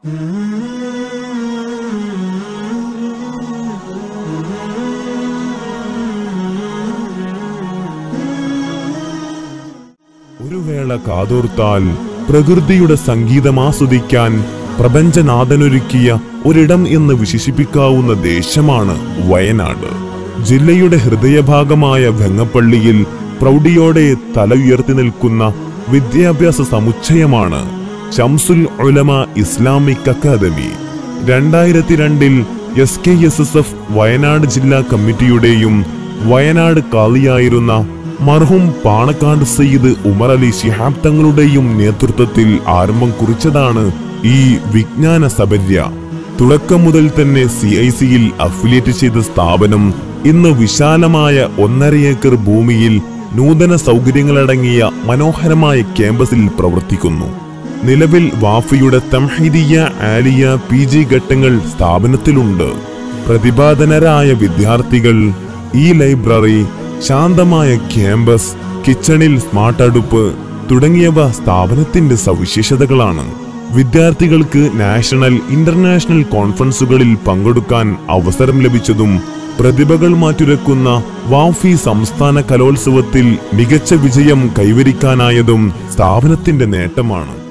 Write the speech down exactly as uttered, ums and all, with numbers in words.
ഒരു വേള കാതോർത്താൽ പ്രകൃതിയുടെ സംഗീതമാസ്വദിക്കാൻ പ്രപഞ്ചനാഥനൊരുക്കിയ ഒരിടം എന്ന് വിശേഷിപ്പിക്കാവുന്ന ദേശമാണ് വയനാട്. ജില്ലയുടെ ഹൃദയഭാഗമായ വെങ്ങപ്പള്ളിയിൽ പ്രൗഢിയോടെ തല ഉയർത്തി നിൽക്കുന്ന വിദ്യാഭ്യാസ സമുച്ചയമാണ് ശംസുൽ ഉലമ ഇസ്ലാമിക് അക്കാദമി. രണ്ടായിരത്തി രണ്ടിൽ S K S S F Wayanad ജില്ലാ കമ്മിറ്റിയുടെയും വയനാട് കാളിയായിരുന്ന മർഹൂം പാണക്കാട് സയ്യിദ് ഉമർ അലി ശിഹാബ് തങ്ങളുടെയും നേതൃത്വത്തിൽ ആരംഭം കുറിച്ചതാണ് ഈ വിജ്ഞാന സബര്യ. തുടക്കം മുതൽ തന്നെ സി ഐ സിയിൽ അഫിലിയേറ്റ് ചെയ്ത സ്ഥാപനം ഇന്ന് വിശാലമായ ഒന്നര ഏക്കർ ഭൂമിയിൽ നൂതന സൗകര്യങ്ങളടങ്ങിയ മനോഹരമായ ക്യാമ്പസിൽ പ്രവർത്തിക്കുന്നു. നിലവിൽ വാഫിയുടെ തംഹീദിയ, ആലിയ, പി ജി ഘട്ടങ്ങൾ സ്ഥാപനത്തിലുണ്ട്. പ്രതിഭാധനരായ വിദ്യാർത്ഥികൾ, ഈ ലൈബ്രറി, ശാന്തമായ ക്യാമ്പസ്, കിച്ചണിൽ സ്മാർട്ട് അടുപ്പ് തുടങ്ങിയവ സ്ഥാപനത്തിന്റെ സവിശേഷതകളാണ്. വിദ്യാർത്ഥികൾക്ക് നാഷണൽ ഇന്റർനാഷണൽ കോൺഫറൻസുകളിൽ പങ്കെടുക്കാൻ അവസരം ലഭിച്ചതും പ്രതിഭകൾ മാറ്റുരക്കുന്ന വാഫി സംസ്ഥാന കലോത്സവത്തിൽ മികച്ച വിജയം കൈവരിക്കാനായതും സ്ഥാപനത്തിന്റെ നേട്ടമാണ്.